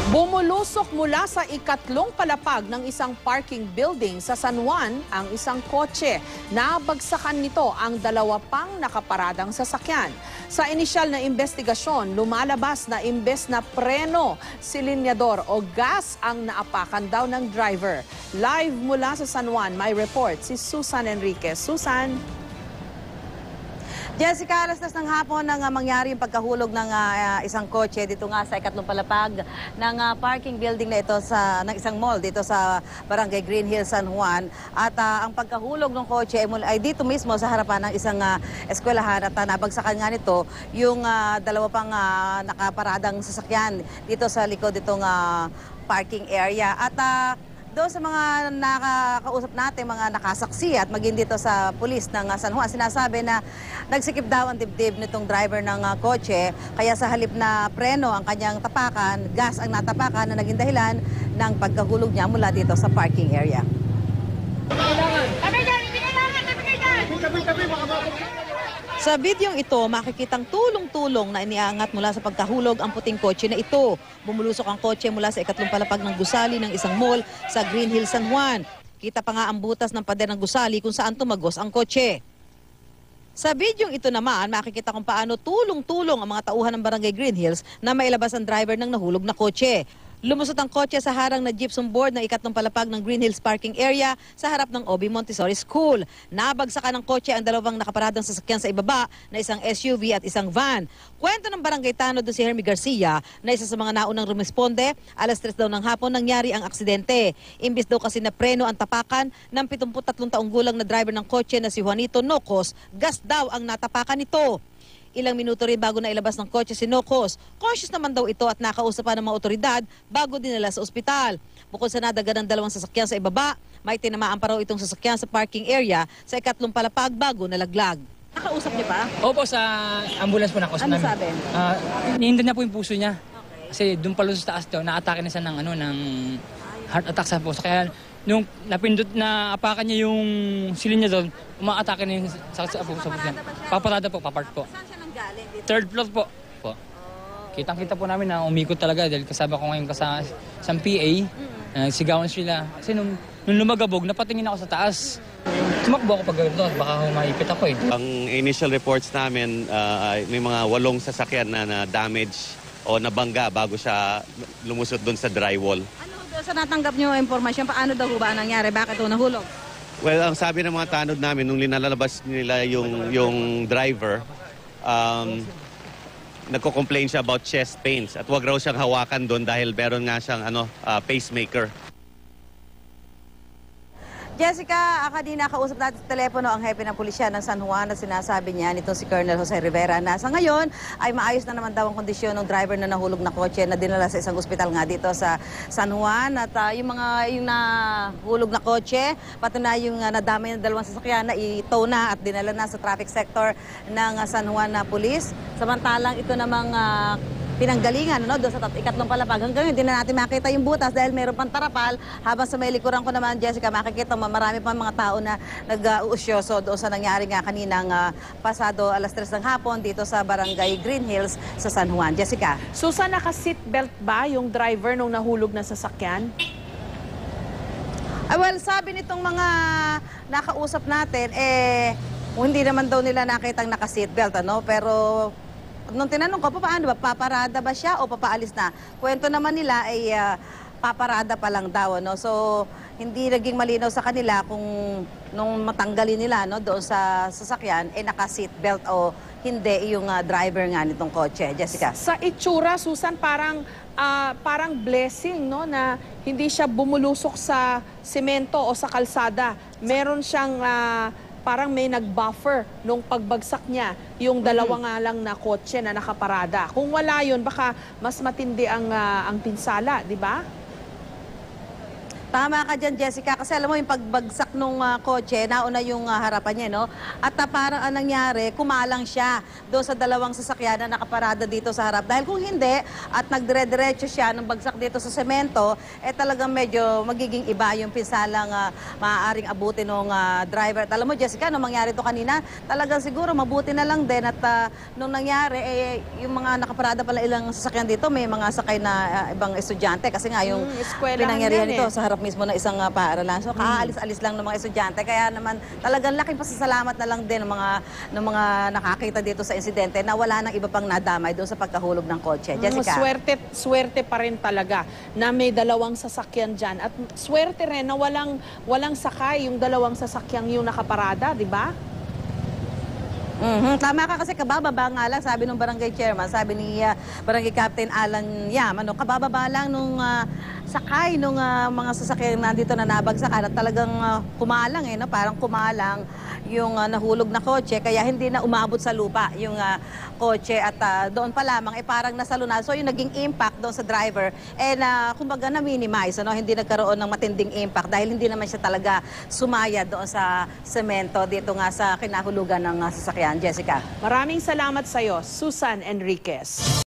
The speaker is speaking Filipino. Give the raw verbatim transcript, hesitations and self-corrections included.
Bumulusok mula sa ikatlong palapag ng isang parking building sa San Juan ang isang kotse. Nabagsakan nito ang dalawa pang nakaparadang sasakyan. Sa inisyal na investigasyon, lumalabas na imbes na preno, silinyador o gas ang naapakan daw ng driver. Live mula sa San Juan, may report si Susan Enriquez. Susan? Jessica, alas dos ng hapon nang uh, mangyari yung pagkahulog ng uh, isang kotse dito nga sa ikatlong palapag ng uh, parking building na ito sa ng isang mall dito sa Barangay Green Hills, San Juan. At uh, ang pagkahulog ng kotse ay, ay dito mismo sa harapan ng isang uh, eskwelahan at uh, nabagsakan nga nito yung uh, dalawa pang uh, nakaparadang sasakyan dito sa likod itong uh, parking area. At uh, doon sa mga nakakausap natin, mga nakasaksi at maging dito sa pulis ng San Juan, sinasabi na nagsikip daw ang dibdib nitong driver ng uh, kotse. Kaya sa halip na preno ang kanyang tapakan, gas ang natapakan na naging dahilan ng pagkahulog niya mula dito sa parking area. Sa bidyong ito, makikitang tulong-tulong na iniangat mula sa pagkahulog ang puting kotse na ito. Bumulusok ang kotse mula sa ikatlong palapag ng gusali ng isang mall sa Green Hills, San Juan. Kita pa nga ang butas ng pader ng gusali kung saan tumagos ang kotse. Sa bidyong ito naman, makikita kung paano tulong-tulong ang mga tauhan ng Barangay Green Hills na mailabas ang driver ng nahulog na kotse. Lumusot ang kotse sa harang na gypsum board ng ikatlong palapag ng Green Hills parking area sa harap ng Obi Montessori School. Nabagsakan ng kotse ang dalawang nakaparadang sasakyan sa ibaba na isang S U V at isang van. Kwento ng barangay tanod doon si Hermie Garcia na isa sa mga naunang rumisponde, alas tres daw ng hapon nangyari ang aksidente. Imbis daw kasi na preno ang tapakan ng pitungputatlong taong gulang na driver ng kotse na si Juanito Nocos, gas daw ang natapakan nito. Ilang minuto rin bago na ilabas ng kotse si Nocos. Conscious naman daw ito at nakausap pa ng mga otoridad bago dinala sa ospital. Bukod sa nadagan ng dalawang sasakyan sa ibaba, may tinamaan pa raw itong sasakyan sa parking area sa ikatlong palapag bago nalaglag. Nakausap niyo pa? Opo, sa ambulance po nakausap Ano namin. sabi? Uh, Nihindan niya po yung puso niya. Kasi doon pala sa taas daw, na-atake na siya ng, ano, ng heart attack sa puso. Kaya nung napindot na apakan niya yung silin niya doon, umaatake na yung sakit sa puso niya. Paparada po, papark po. Third floor po. po. Kitang-kita po namin na umikot talaga dahil kasama ko ngayon kasama sa P A. Uh, sigawan sila. Kasi nung, nung lumagabog, napatingin ako sa taas. Tumakbo ako pag gano'n at baka humaipit ako eh. Ang initial reports namin, uh, may mga walong sasakyan na, na damage o nabangga bago siya lumusot doon sa drywall. Ano doon sa natanggap niyo impormasyon? Paano daw ba nangyari? Bakit ito nahulog? Well, ang sabi ng mga tanod namin, nung linalabas nila yung, yung driver, um, nagko-complain siya about chest pains at wag raw siyang hawakan doon dahil meron nga siyang ano, uh, pacemaker. Jessica, kanina kausap natin sa telepono ang hepe ng pulisya ng San Juan na sinasabi niya nito si Colonel Jose Rivera na sa ngayon ay maayos na naman daw ang kondisyon ng driver na nahulog na kotse na dinala sa isang ospital nga dito sa San Juan. At uh, yung mga yung nahulog na kotse, pati na yung uh, nadamay ng dalawang sasakyan na itow na at dinala na sa traffic sector ng uh, San Juan na police. Samantalang ito namang uh, pinanggalingan ano, doon sa ikatlong palapag. Hanggang hindi na natin makita yung butas dahil mayroon pang tarapal. Habang sa may likuran ko naman, Jessica, makikita mo marami pang mga tao na nag-uusyoso doon sa nangyari nga kaninang uh, pasado alas tres ng hapon dito sa Barangay Green Hills sa San Juan. Jessica. Susan, naka-seatbelt ba yung driver nung nahulog na sasakyan? Ah, well, sabi nitong mga nakausap natin, eh, hindi naman daw nila nakitang naka-seatbelt, ano? Pero nung tinanong ko, paano ba? Paparada ba siya o papaalis na? Kwento naman nila ay uh, paparada pa lang daw. No? So, hindi naging malinaw sa kanila kung nung matanggalin nila no, doon sa sasakyan, eh naka-seatbelt o hindi yung uh, driver nga nitong kotse. Jessica? Sa itsura, Susan, parang, uh, parang blessing no, na hindi siya bumulusok sa semento o sa kalsada. Meron siyang Uh, parang may nag-buffer nung pagbagsak niya yung dalawa nga lang na kotse na nakaparada. Kung wala yun, baka mas matindi ang, uh, ang pinsala, di ba? Tama ka dyan, Jessica, kasi alam mo yung pagbagsak nung ah, kotse, nauna yung ah, harapan niya, no? At ah, parang anong nangyari, kumalang siya doon sa dalawang sasakyan na nakaparada dito sa harap. Dahil kung hindi, at nagdire-diretso siya nung bagsak dito sa semento, eh talagang medyo magiging iba yung pinsalang ah, maaaring abutin ng ah, driver. At alam mo, Jessica, nung mangyari to kanina, talagang siguro mabuti na lang din at ah, nung nangyari, eh, yung mga nakaparada pala ilang sasakyan dito, may mga sakay na ah, ibang estudyante kasi nga yung Mm, eskwelahan pinangyarihan yan, nito eh. sa harap mismo ng isang uh, paaralan. So, kaalis-alis lang ng mga estudyante. Kaya naman, talagang laking pasasalamat na lang din ng mga, ng mga nakakita dito sa insidente na wala nang iba pang nadamay doon sa pagkahulog ng kotse. Mm, Jessica? swerte, swerte pa rin talaga na may dalawang sasakyan dyan. At swerte rin na walang, walang sakay yung dalawang sasakyang yung nakaparada, di ba? Mhm. Tama ka kasi kabababa nga lang, sabi ng barangay chairman, sabi ni uh, barangay captain Alan Yam, ano, kabababa lang nung uh, sakay nung uh, mga sasakyan nandito na nabagsakan at talagang uh, kumalang eh, no? Parang kumalang yung uh, nahulog na kotse kaya hindi na umabot sa lupa yung uh, kotse at uh, doon pa lamang eh parang nasalunal. So yung naging impact doon sa driver eh na kumbaga na minimize, ano? Hindi nagkaroon ng matinding impact dahil hindi naman siya talaga sumaya doon sa semento dito nga sa kinahulugan ng uh, sasakyan. Jessica. Maraming salamat sa iyo, Susan Enriquez.